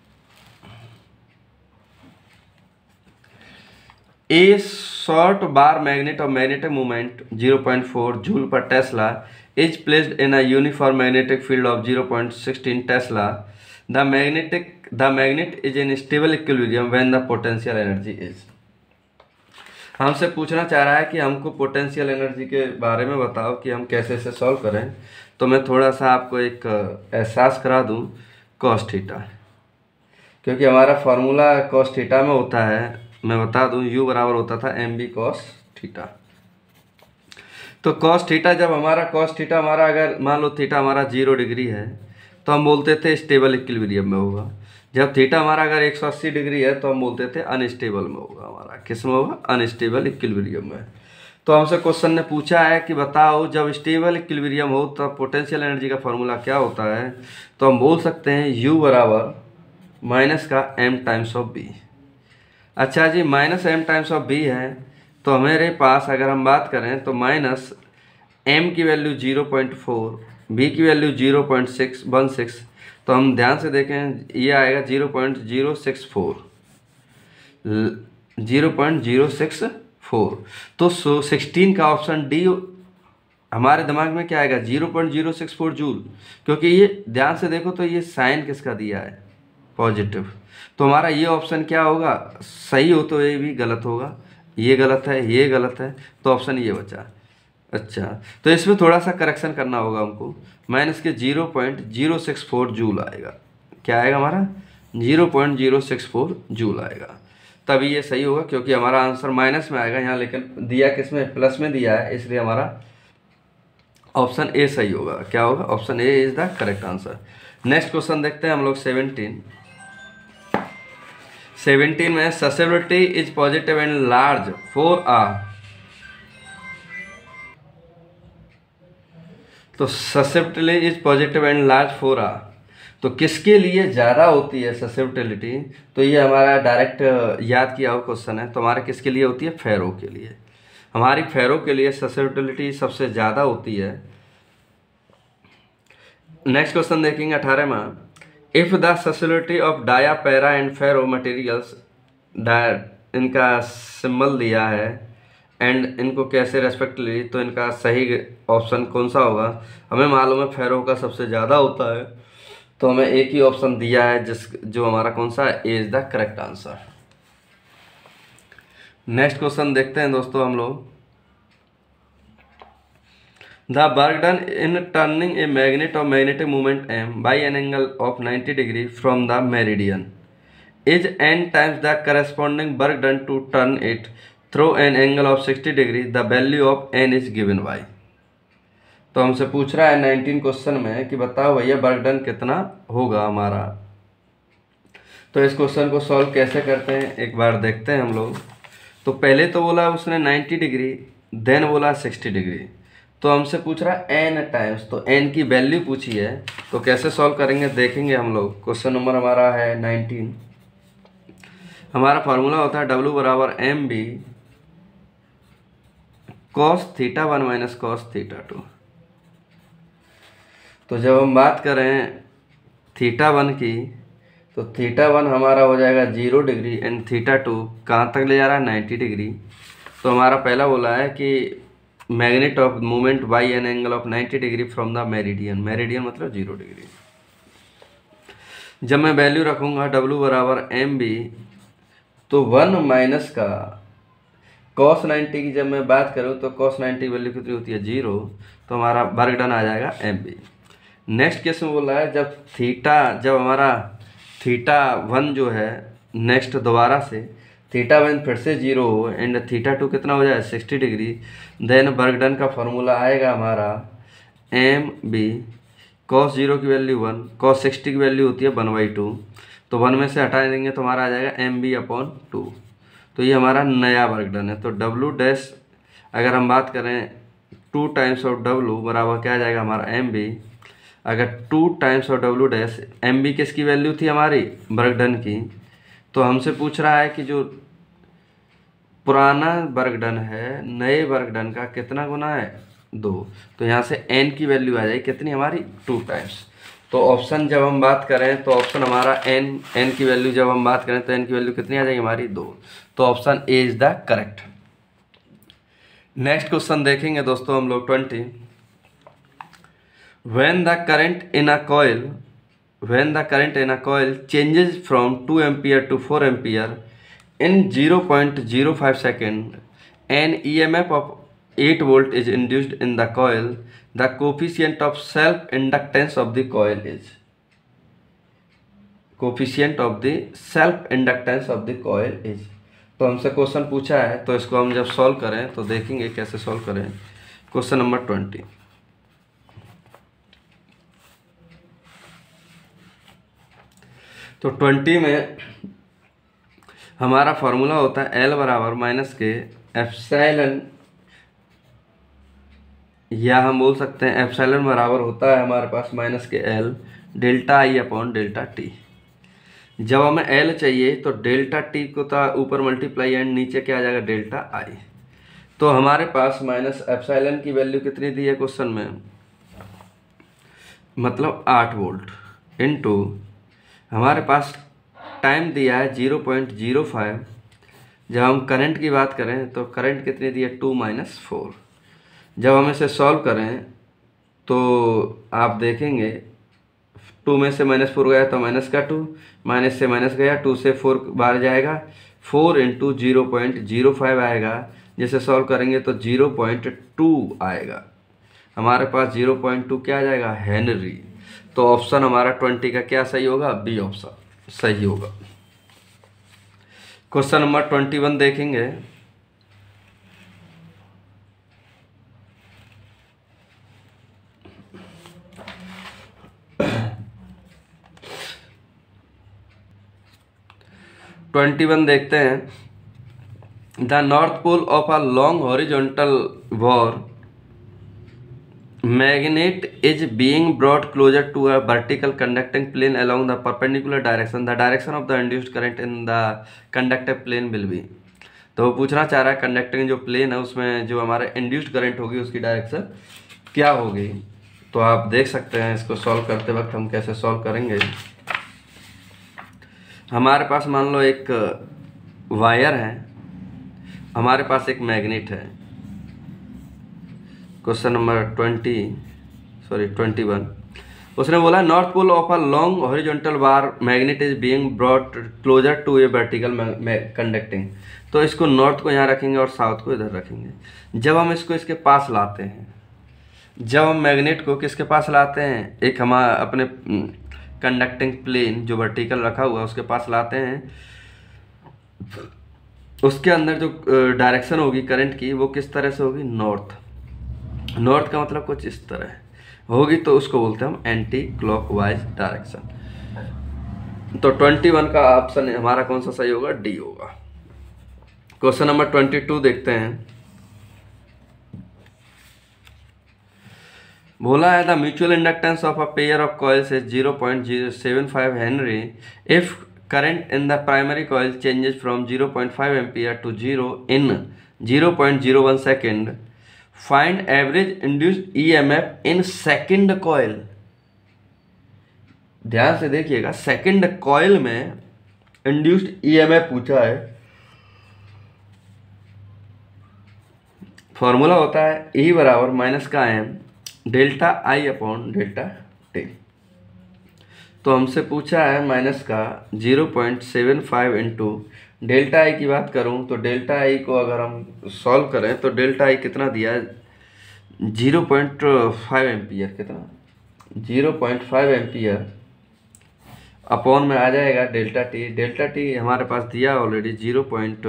a short bar magnet of magnetic movement zero point four joule per tesla is placed in a uniform magnetic field of zero point one six Tesla. The magnetic the magnet is in stable equilibrium when the potential energy is। हमसे पूछना चाह रहा है कि हमको potential energy के बारे में बताओ कि हम कैसे इसे सॉल्व करें। तो मैं थोड़ा सा आपको एक एहसास करा दूं कॉस थीटा, क्योंकि हमारा फार्मूला कॉस थीटा में होता है। मैं बता दूं यू बराबर होता था एम बी कॉस थीटा। तो कॉस थीटा, जब हमारा कॉस थीटा हमारा अगर मान लो थीटा हमारा जीरो डिग्री है तो हम बोलते थे स्टेबल इक्विलिब्रियम में होगा। जब थीटा हमारा अगर एक सौ अस्सी डिग्री है तो हम बोलते थे अनस्टेबल में होगा। हमारा किस में होगा? अनस्टेबल इक्विलिब्रियम में। तो हमसे क्वेश्चन ने पूछा है कि बताओ जब स्टेबल इक्विलिब्रियम हो तो पोटेंशियल एनर्जी का फॉर्मूला क्या होता है। तो हम बोल सकते हैं यू बराबर माइनस का एम टाइम्स ऑफ बी। अच्छा जी, minus M times of B है, तो हमारे पास अगर हम बात करें तो माइनस m की value zero point four, b की value zero point six one six, तो हम ध्यान से देखें ये आएगा zero point zero six four, zero point zero six four. तो सो सिक्सटीन का ऑप्शन डी हमारे दिमाग में क्या आएगा? Zero point zero six four joule, क्योंकि ये ध्यान से देखो तो ये साइन किसका दिया है? पॉजिटिव। तो हमारा ये ऑप्शन क्या होगा? सही हो तो ये भी गलत होगा, ये गलत है, ये गलत है, तो ऑप्शन ये बचा। अच्छा, तो इसमें थोड़ा सा करेक्शन करना होगा हमको। माइनस के zero point zero six four joule आएगा। क्या आएगा हमारा? Zero point zero six four joule आएगा, तभी ये सही होगा, क्योंकि हमारा आंसर माइनस में आएगा यहाँ, लेकिन दिया किस में? प्लस में दिया है, इसलिए हमारा ऑप्शन ए सही होगा। क्या होगा? Option A is the correct answer. Next question देखते हैं हम लोग सेवनटीन। सेवनटीन में susceptibility is positive and large for a. तो susceptibility is positive and large for a, तो किसके लिए ज़्यादा होती है ससेप्टिलिटी? तो ये हमारा डायरेक्ट याद किया हुआ क्वेश्चन है। तो हमारा किसके लिए होती है? फेरो के लिए। हमारी फेरो के लिए ससेप्टिबिलिटी सबसे ज़्यादा होती है। नेक्स्ट क्वेश्चन देखेंगे अठारहवां, if the susceptibility of dia para and ferro materials, डायर इनका सिंबल दिया है एंड इनको कैसे रेस्पेक्टिवली, तो इनका सही ऑप्शन कौन सा होगा। हमें मालूम है फेरो का सबसे ज़्यादा होता है, तो हमें एक ही ऑप्शन दिया है जिस जो हमारा कौन सा है, A is the correct answer. Next question देखते हैं दोस्तों हम लोग, the work done in turning a magnet of magnetic movement M by an angle of ninety degree from the meridian is N times the corresponding work done to turn it through an angle of sixty degree, the value of N is given by. तो हमसे पूछ रहा है nineteen question में कि बताओ भैया work done कितना होगा हमारा। तो इस क्वेश्चन को सॉल्व कैसे करते हैं एक बार देखते हैं हम लोग। तो पहले तो बोला उसने नाइन्टी डिग्री, देन बोला सिक्सटी डिग्री, तो हमसे पूछ रहा है एन टाइम्स, तो एन की वैल्यू पूछी है, तो कैसे सॉल्व करेंगे देखेंगे हम लोग। क्वेश्चन नंबर हमारा है नाइनटीन। हमारा फार्मूला होता है डब्ल्यू बराबर M B cos theta one minus cos theta two. तो जब हम बात करें थीटा वन की, तो थीटा वन हमारा हो जाएगा zero degree and theta two कहाँ तक ले जा रहा है, नाइन्टी डिग्री। तो हमारा पहला बोला है कि magnet of movement by an angle of ninety degree from the meridian, meridian मतलब जीरो डिग्री। जब मैं वैल्यू रखूँगा डब्ल्यू बराबर एम बी, तो वन माइनस का कॉस नाइन्टी की जब मैं बात करूँ तो कॉस नाइन्टी की वैल्यू कितनी होती है, जीरो, तो हमारा वर्क डन आ जाएगा एम बी। नेक्स्ट केस में बोला है जब थीटा जब हमारा थीटा वन जो है नेक्स्ट दोबारा से थीटा वन फिर से जीरो हो एंड थीटा टू कितना हो जाए sixty degree, then work done का फॉर्मूला आएगा हमारा एम बी कॉस जीरो की वैल्यू वन, कॉस सिक्सटी की वैल्यू होती है वन बाई टू, तो वन में से हटा देंगे तो हमारा आ जाएगा एम बी अपॉन टू। तो ये हमारा नया वर्क डन है। तो डब्लू डैश अगर हम बात करें टू टाइम्स ऑफ डब्लू बराबर क्या आ जाएगा हमारा एम बी। अगर two times of W dash, M B किसकी वैल्यू थी हमारी, वर्क डन की, तो हमसे पूछ रहा है कि जो पुराना वर्क डन है नए वर्क डन का कितना गुना है, दो। तो यहाँ से एन की वैल्यू आ जाएगी कितनी हमारी, टू टाइम्स। तो ऑप्शन जब हम बात करें तो ऑप्शन हमारा एन एन की वैल्यू जब हम बात करें तो एन की वैल्यू कितनी आ जाएगी हमारी, दो। तो option A is the correct. Next question देखेंगे दोस्तों हम लोग twenty, when the current in a coil when the current in a coil changes from two ampere to four ampere in zero point zero five second, an E M F of eight volt is induced in the coil, the coefficient of self inductance of the coil is coefficient of the self inductance of the coil is। तो हमसे question पूछा है, तो इसको हम जब solve करें तो देखेंगे कैसे सॉल्व करें। क्वेश्चन नंबर ट्वेंटी, तो ट्वेंटी में हमारा फॉर्मूला होता है एल बराबर माइनस के एप्सिलॉन, या हम बोल सकते हैं एप्सिलॉन बराबर होता है हमारे पास माइनस के L delta I upon delta T. जब हमें एल चाहिए तो डेल्टा टी को था ऊपर मल्टीप्लाई एंड नीचे क्या आ जाएगा डेल्टा आई। तो हमारे पास माइनस एप्सिलॉन की वैल्यू कितनी दी है क्वेश्चन में, मतलब आठ वोल्ट, इनटू हमारे पास टाइम दिया है जीरो पॉइंट जीरो फाइव। जब हम करंट की बात करें तो करंट कितनी दी है, टू माइनस फोर। जब हम इसे सॉल्व करें तो आप देखेंगे टू में से माइनस फोर गया तो माइनस का टू, माइनस से माइनस गया, टू से फोर बाहर जाएगा, four into zero point zero five आएगा। जैसे सॉल्व करेंगे तो जीरो पॉइंट टू आएगा हमारे पास, जीरो पॉइंट टू क्या आ जाएगा, हेनरी। तो ऑप्शन हमारा ट्वेंटी का क्या सही होगा, बी ऑप्शन सही होगा। क्वेश्चन नंबर ट्वेंटी वन देखेंगे, ट्वेंटी वन देखते हैं। The north pole of a long horizontal bar magnet is being brought closer to a vertical conducting plane along the perpendicular direction. The direction of the induced current in the conductive plane will be। तो वो पूछना चाह रहा है conducting जो plane है उसमें जो हमारे इंड्यूस्ड करंट होगी उसकी डायरेक्शन क्या होगी। तो आप देख सकते हैं इसको सॉल्व करते वक्त हम कैसे सॉल्व करेंगे। हमारे पास मान लो एक वायर है, हमारे पास एक मैग्नेट है। Question number twenty sorry twenty one उसने बोला north pole of a long horizontal bar magnet is being brought closer to a vertical conducting. तो इसको नॉर्थ को यहाँ रखेंगे और साउथ को इधर रखेंगे। जब हम इसको इसके पास लाते हैं, जब हम मैग्नेट को किसके पास लाते हैं, एक हम अपने कंडक्टिंग प्लेन जो वर्टिकल रखा हुआ है उसके पास लाते हैं, उसके अंदर जो डायरेक्शन होगी करंट की वो किस तरह से होगी, नॉर्थ। नॉर्थ का मतलब कुछ इस तरह होगी, तो उसको बोलते हैं हम एंटी क्लॉकवाइज डायरेक्शन। तो ट्वेंटी वन का ऑप्शन हमारा कौन सा सही होगा, डी होगा। क्वेश्चन नंबर ट्वेंटी टू देखते हैं। बोला है the mutual inductance of a pair of coils is zero point zero seven five henry if current in the primary coil changes from zero point five ampere to zero in zero point zero one second. Find average induced E M F in second coil. ध्यान से देखिएगा, second coil में induced E M F पूछा है। Formula होता है E बराबर minus का M delta I upon delta T. तो हमसे पूछा है माइनस का zero point seven five into delta I की बात करूं तो डेल्टा आई को अगर हम सॉल्व करें तो डेल्टा आई कितना दिया है, ज़ीरो पॉइंट फाइव एम्पियर। कितना, zero point five ampere upon में आ जाएगा डेल्टा टी। डेल्टा टी हमारे पास दिया already zero point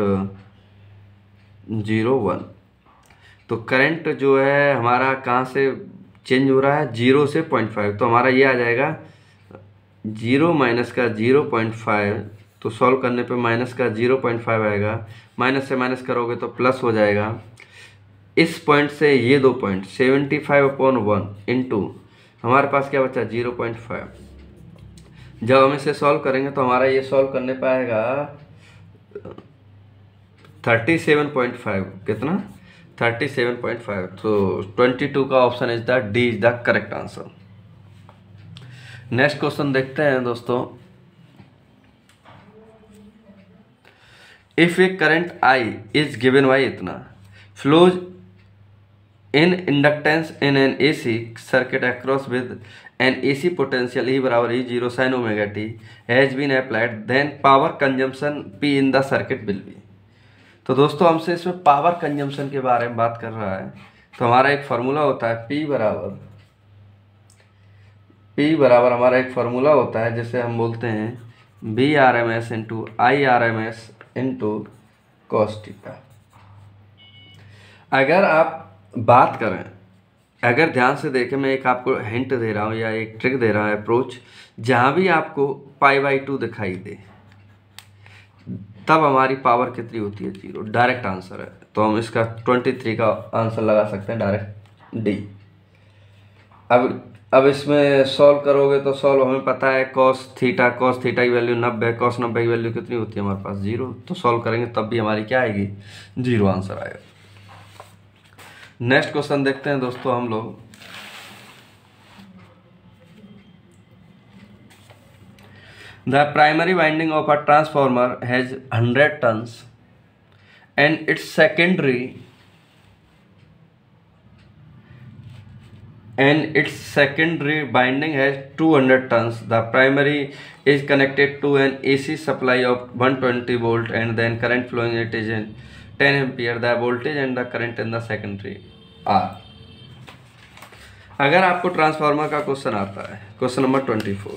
zero one. तो करंट जो है हमारा कहाँ से चेंज हो रहा है, जीरो से पॉइंट फाइव। तो हमारा ये आ जाएगा जीरो माइनस का ज़ीरो पॉइंट फाइव। तो सॉल्व करने पे माइनस का ज़ीरो पॉइंट फाइव आएगा, माइनस से माइनस करोगे तो प्लस हो जाएगा। इस पॉइंट से ये दो point seventy five upon one into हमारे पास क्या बचा, ज़ीरो पॉइंट फाइव। जब हम इसे सॉल्व करेंगे तो हमारा ये सॉल्व करने पे आएगा थर्टी सेवन पॉइंट फाइव। कितना, थर्टी सेवन पॉइंट फाइव। तो ट्वेंटी टू का option is the D is the correct answer. Next question देखते हैं दोस्तों। If a current I is given by इतना flows in inductance in an AC circuit across with an AC potential E बराबर E zero sine omega T has been applied then power consumption P in the circuit will be. तो दोस्तों हमसे इसमें power consumption के बारे में बात कर रहा है। तो हमारा एक फार्मूला होता है पी बराबर P बराबर हमारा एक फार्मूला होता है जिसे हम बोलते हैं B R M S into I R M S into cos theta. अगर आप बात करें, अगर ध्यान से देखें, मैं एक आपको हिंट दे रहा हूँ या एक ट्रिक दे रहा हूँ, अप्रोच, जहाँ भी आपको पाई बाई टू दिखाई दे तब हमारी पावर कितनी होती है, जीरो। डायरेक्ट आंसर है। तो हम इसका ट्वेंटी थ्री का आंसर लगा सकते हैं, डायरेक्ट डी। अब अब इसमें सॉल्व करोगे तो सॉल्व हमें पता है कॉस थीटा, कॉस थीटा की वैल्यू नब्बे, कॉस नब्बे की वैल्यू कितनी होती है हमारे पास, जीरो। तो सॉल्व करेंगे तब भी हमारी क्या आएगी, जीरो आंसर आएगा। नेक्स्ट क्वेश्चन देखते हैं दोस्तों हम लोग। The primary winding of a transformer has hundred turns and its secondary and its secondary binding has two hundred turns. The primary is connected to an A C supply of one hundred twenty volt and then current flowing it is in ten ampere. The voltage and the current in the secondary are. अगर आपको transformer का question आता है, question number twenty four,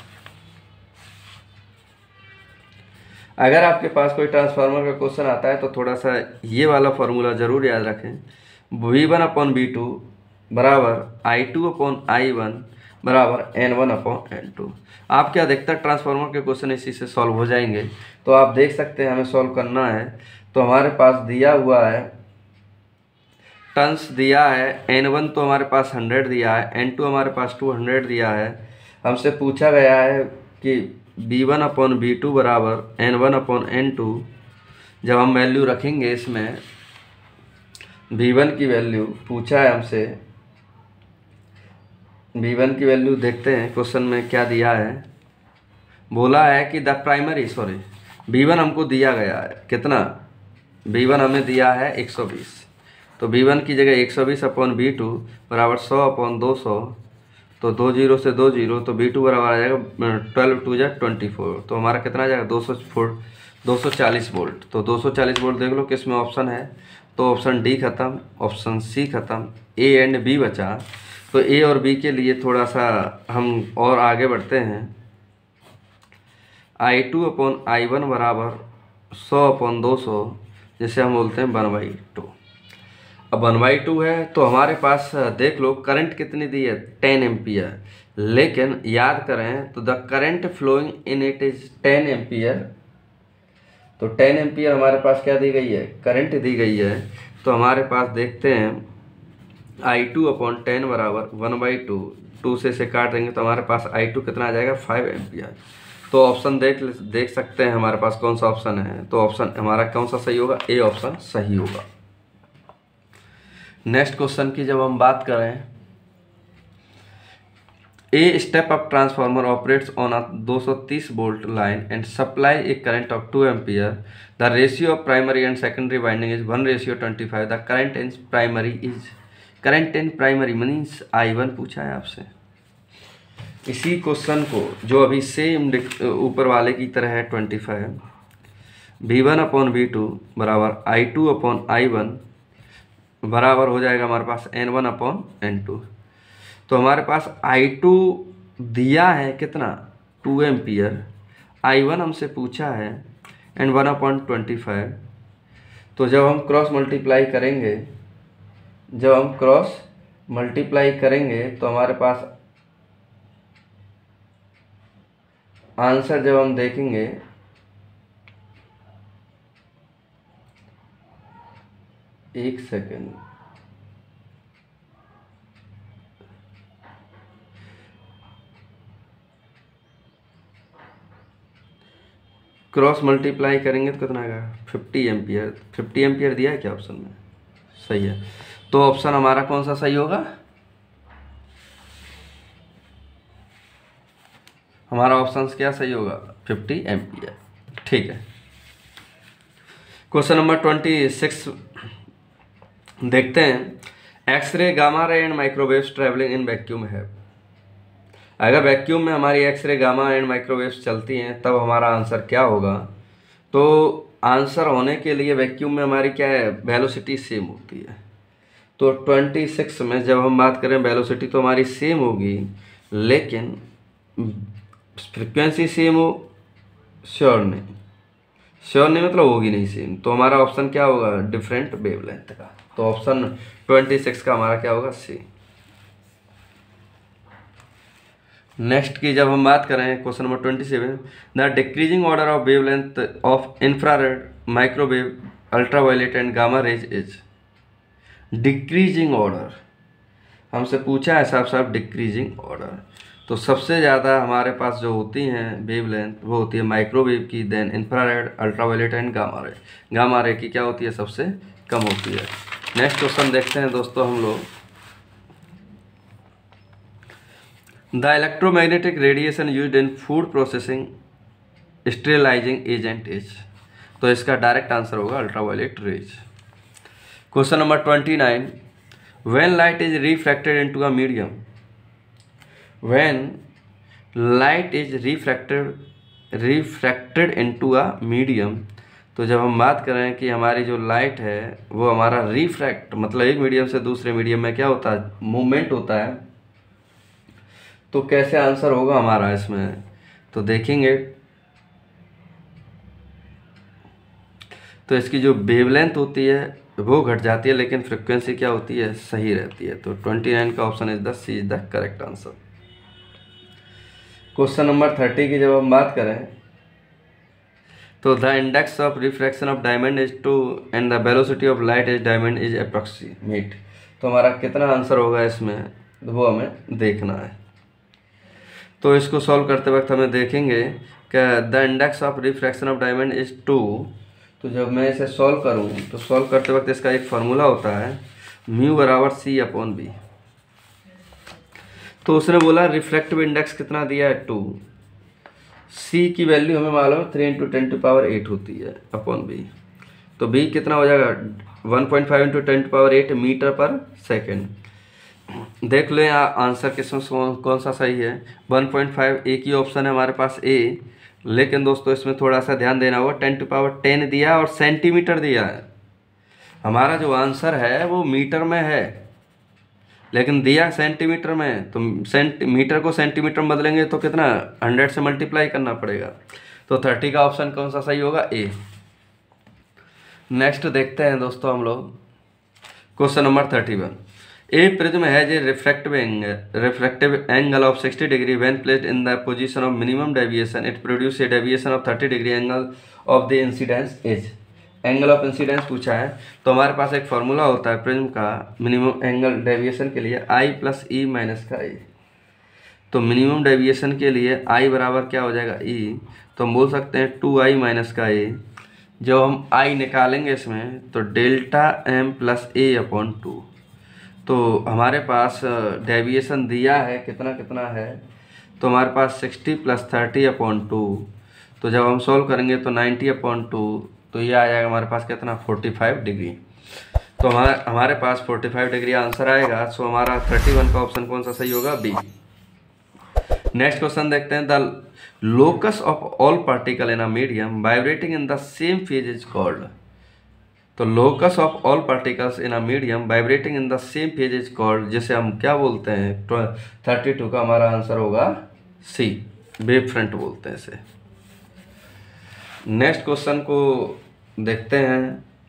अगर आपके पास कोई transformer का question आता है तो थोड़ा सा ये वाला फॉर्मूला जरूर याद रखें। V one upon B two बराबर I two upon I one बराबर N one upon N two. आपके अधिकतर ट्रांसफार्मर के क्वेश्चन इसी से सॉल्व हो जाएंगे। तो आप देख सकते हैं हमें सॉल्व करना है। तो हमारे पास दिया हुआ है टर्न्स दिया है, एन वन तो हमारे पास हंड्रेड दिया है, एन टू हमारे पास टू हंड्रेड दिया है। हमसे पूछा गया है कि B one upon B two बराबर N one upon N two, जब हम वैल्यू रखेंगे इसमें, वी वन की वैल्यू पूछा है हमसे, वी वन की वैल्यू देखते हैं क्वेश्चन में क्या दिया है। बोला है कि the primary, sorry V one हमको दिया गया है कितना, वी वन हमें दिया है एक सौ बीस, तो वी वन की जगह एक सौ बीस अपॉन वी टू बराबर सौ अपॉन दो सौ, तो दो जीरो से दो जीरो, तो वी टू बराबर आ जाएगा ट्वेल्व टू जा ट्वेंटी फोर, तो हमारा कितना आ जाएगा दो सौ फोर दो सौ चालीस वोल्ट। तो दो सौ चालीस वोल्ट देख लो किस में ऑप्शन है, तो ऑप्शन डी खत्म, ऑप्शन सी खत्म, ए एंड बी बचा। तो ए और बी के लिए थोड़ा सा हम और आगे बढ़ते हैं। I two upon I one बराबर सौ अपॉन दो सौ, जिसे हम बोलते हैं वन बाई टू। अब वन बाई टू है तो हमारे पास देख लो करंट कितनी दी है, टेन एम्पियर, लेकिन याद करें तो the current flowing in it is ten ampere, तो टेन एम्पियर हमारे पास क्या दी गई है, करंट दी गई है। तो हमारे पास देखते हैं आई टू अपॉन टेन बराबर वन बाई टू, टू से से काट देंगे तो हमारे पास आई टू कितना आ जाएगा फाइव एम्पियर। तो ऑप्शन देख देख सकते हैं हमारे पास कौन सा ऑप्शन है, तो ऑप्शन हमारा कौन सा सही होगा, ए ऑप्शन सही होगा। नेक्स्ट क्वेश्चन की जब हम बात करें, a step up transformer operates on a two thirty volt line and supply a current of two ampere, the ratio of primary and secondary winding is one ratio twenty five, the current in primary is, current in primary means I one पूछा है आपसे। इसी question को जो अभी same ऊपर वाले की तरह है twenty five, V one upon V two बराबर I two upon I one बराबर हो जाएगा हमारे पास N one upon N two. तो हमारे पास आई टू दिया है कितना टू एम्पियर, आई वन हमसे पूछा है N one upon twenty five. तो जब हम क्रॉस मल्टीप्लाई करेंगे, जब हम क्रॉस मल्टीप्लाई करेंगे तो हमारे पास आंसर जब हम देखेंगे, एक सेकेंड, क्रॉस मल्टीप्लाई करेंगे तो कितना आएगा फिफ्टी एम्पियर, फिफ्टी एम्पियर दिया है क्या ऑप्शन में, सही है। तो ऑप्शन हमारा कौन सा सही होगा, हमारा ऑप्शन क्या सही होगा, फिफ्टी एम्पियर, ठीक है। क्वेश्चन नंबर ट्वेंटी सिक्स देखते हैं। X ray, gamma ray and microwaves travelling in vacuum है। अगर वैक्यूम में हमारी एक्सरे, गामा एंड माइक्रोवेव्स चलती हैं तब हमारा आंसर क्या होगा। तो आंसर होने के लिए वैक्यूम में हमारी क्या है, वेलोसिटी सेम होती है। तो ट्वेंटी सिक्स में जब हम बात करें वेलोसिटी तो हमारी सेम होगी, लेकिन फ्रिक्वेंसी सेम हो, श्योर नहीं, श्योर नहीं मतलब होगी नहीं सेम। तो हमारा ऑप्शन क्या होगा, डिफरेंट वेवलेंथ का। तो ऑप्शन ट्वेंटी सिक्स का हमारा क्या होगा, सी। नेक्स्ट की जब हम बात करें question number twenty seven, the decreasing order of wavelength of infrared, microwave, ultraviolet and gamma rays is. Decreasing order हमसे पूछा है, साफ साफ डिक्रीजिंग ऑर्डर। तो सबसे ज़्यादा हमारे पास जो होती हैं वेवलेंथ वो होती है माइक्रोवेव की, then infrared, ultraviolet and gamma ray. Gamma ray की क्या होती है, सबसे कम होती है। नेक्स्ट क्वेश्चन देखते हैं दोस्तों हम लोग। The electromagnetic radiation used in food processing sterilising agent is. तो इसका डायरेक्ट आंसर होगा ultraviolet rays. Question number twenty nine, when light is refracted into a medium, when light is refracted refracted into a medium. तो जब हम बात करें कि हमारी जो लाइट है वो हमारा रिफ्रैक्ट मतलब एक मीडियम से दूसरे मीडियम में क्या होता है, मूवमेंट होता है। तो कैसे आंसर होगा हमारा इसमें, तो देखेंगे तो इसकी जो वेवलेंथ होती है वो घट जाती है, लेकिन फ्रिक्वेंसी क्या होती है, सही रहती है। तो ट्वेंटी नाइन का option is the C is the correct answer. Question number thirty की जब हम बात करें तो the index of refraction of diamond is two and the velocity of light is diamond is approximate. तो हमारा कितना आंसर होगा इसमें, वो हमें देखना है। तो इसको सॉल्व करते वक्त हमें देखेंगे कि the index of refraction of diamond is two, तो जब मैं इसे सॉल्व करूँ तो सॉल्व करते वक्त इसका एक फार्मूला होता है म्यू बराबर सी अपॉन बी। तो उसने बोला रिफ्रैक्टिव इंडेक्स कितना दिया है टू, सी की वैल्यू हमें मालूम है three into ten to power eight होती है अपॉन बी। तो बी कितना हो जाएगा one point five into ten to power eight metre पर सेकेंड। देख लें आंसर किसमें कौन सा सही है। वन पॉइंट फाइव एक ही ऑप्शन है हमारे पास ए, लेकिन दोस्तों इसमें थोड़ा सा ध्यान देना होगा, टेन टू पावर टेन दिया और सेंटीमीटर दिया है। हमारा जो आंसर है वो मीटर में है लेकिन दिया सेंटीमीटर में, तो सेंटीमीटर को सेंटीमीटर में बदलेंगे तो कितना हंड्रेड से मल्टीप्लाई करना पड़ेगा। तो थर्टी का ऑप्शन कौन सा सही होगा, ए। नेक्स्ट देखते हैं दोस्तों हम लोग question number thirty one. A prism has a refractive angle refractive angle of sixty degree when placed in the position of minimum deviation it produce a deviation of thirty degree angle of the incidence is. Angle of incidence पूछा है तो हमारे पास एक formula होता है prism का minimum angle deviation के लिए आई प्लस ई माइनस का ए। तो मिनिमम डेविएशन के लिए आई बराबर क्या हो जाएगा ई, तो हम बोल सकते हैं टू आई माइनस का ए। जब हम आई निकालेंगे इसमें तो delta M plus A upon two. तो हमारे पास डेविएशन दिया है कितना कितना है, तो हमारे पास sixty plus thirty upon two. तो जब हम सॉल्व करेंगे तो नाइन्टी अपॉन टू, तो ये आ जाएगा हमारे पास कितना फोर्टी फाइव डिग्री। तो हमारे हमारे पास फोर्टी फाइव डिग्री आंसर आएगा। सो हमारा थर्टी वन का ऑप्शन कौन सा सही होगा, बी। नेक्स्ट क्वेश्चन देखते हैं। The locus of all particle in a medium vibrating in the same phase is called. तो locus of all particles in a medium vibrating in the same phase is called, जिसे हम क्या बोलते हैं, thirty two का हमारा answer होगा सी, wave front बोलते हैं इसे। नेक्स्ट क्वेश्चन को देखते हैं।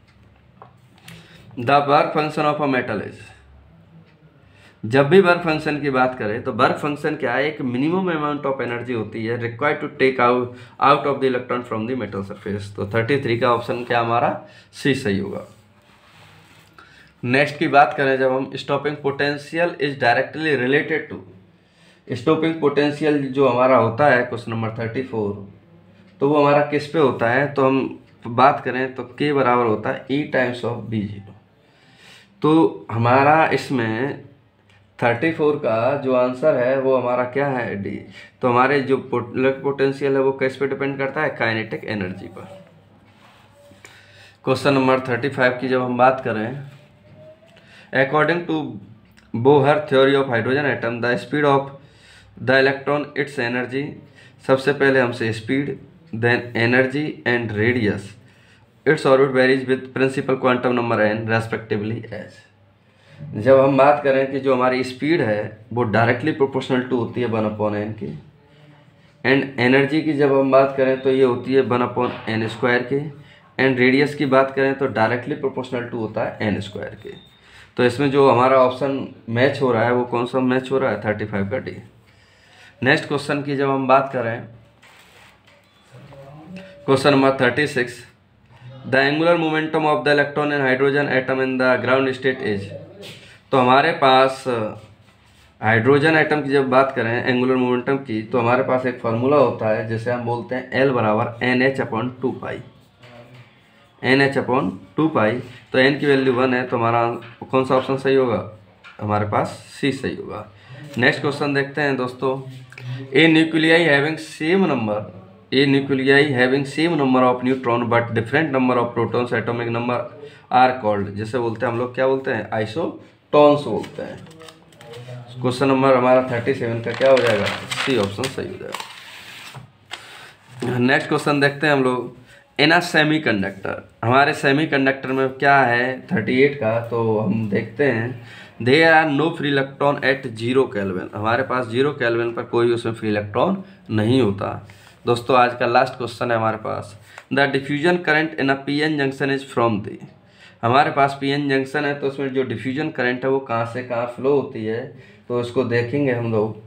The work function of a metal is. जब भी वर्क फंक्शन की बात करें तो वर्क फंक्शन क्या है, एक मिनिमम अमाउंट ऑफ एनर्जी होती है required to take out out of the electron from the metal surface. तो थर्टी थ्री का ऑप्शन क्या हमारा सी सही होगा। नेक्स्ट की बात करें, जब हम stopping potential is directly related to. Stopping potential जो हमारा होता है क्वेश्चन नंबर थर्टी फोर, तो वो हमारा किस पे होता है, तो हम बात करें तो के बराबर होता है E times of B zero. तो हमारा इसमें थर्टी फोर का जो आंसर है वो हमारा क्या है, डी। तो हमारे जो पोटेंशियल है वो किस पे डिपेंड करता है, काइनेटिक एनर्जी पर। क्वेश्चन नंबर थर्टी फाइव की जब हम बात करें, according to Bohr theory of hydrogen atom the speed of the electron its energy. सबसे पहले हमसे speed, then energy and radius its orbit varies with principal quantum number N respectively as. जब हम बात करें कि जो हमारी स्पीड है वो डायरेक्टली प्रोपोर्शनल टू होती है वन अपॉन एन की, एंड एनर्जी की जब हम बात करें तो ये होती है वन अपॉन एन स्क्वायर की, एंड रेडियस की बात करें तो डायरेक्टली प्रोपोर्शनल टू होता है एन स्क्वायर के। तो इसमें जो हमारा ऑप्शन मैच हो रहा है वो कौन सा मैच हो रहा है, थर्टी फाइव का डी। नेक्स्ट क्वेश्चन की जब हम बात करें, question number thirty six. The angular momentum of the electron in hydrogen atom in the ground state is. तो हमारे पास हाइड्रोजन एटम की जब बात करें एंगुलर मोमेंटम की, तो हमारे पास एक फार्मूला होता है जिसे हम बोलते हैं एल बराबर N H upon two pi, N H upon two pi. तो एन की वैल्यू वन है, तो हमारा कौन सा ऑप्शन सही होगा, हमारे पास सी सही होगा। नेक्स्ट क्वेश्चन देखते हैं दोस्तों। A nuclei having same number a nuclei having same number of neutron but different number of protons atomic number are called, जिसे बोलते हैं हम लोग क्या बोलते हैं, आइसोटॉन्स बोलते हैं। क्वेश्चन नंबर हमारा थर्टी सेवन का क्या हो जाएगा, सी ऑप्शन सही हो जाएगा। नेक्स्ट क्वेश्चन देखते हैं हम लोग। इन अ सेमी कंडक्टर, हमारे सेमी कंडक्टर में क्या है थर्टी एट का, तो हम देखते हैं there are no free electron at zero kelvin. हमारे पास जीरो केल्विन पर कोई उसमें फ्री इलेक्ट्रॉन नहीं होता। दोस्तों आज का लास्ट क्वेश्चन है हमारे पास। The diffusion current in a P N junction is from the. हमारे पास पी एन जंक्शन है, तो उसमें जो डिफ्यूजन करंट है वो कहाँ से कहाँ फ्लो होती है, तो उसको देखेंगे हम लोग।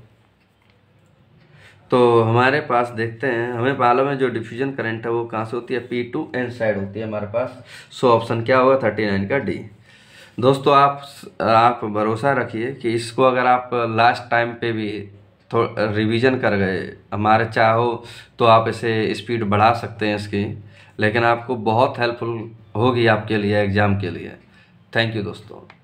तो हमारे पास देखते हैं, हमें मालूम है जो डिफ्यूजन करंट है वो कहाँ से होती है, पी टू एन साइड होती है हमारे पास। सो ऑप्शन क्या होगा, थर्टी नाइन का डी। दोस्तों आप आप भरोसा रखिए कि इसको अगर आप लास्ट टाइम पे भी थोड़ा रिवीजन कर गए, हमारे चाहो तो आप इसे स्पीड बढ़ा सकते हैं इसकी, लेकिन आपको बहुत हेल्पफुल होगी आपके लिए एग्ज़ाम के लिए। थैंक यू दोस्तों।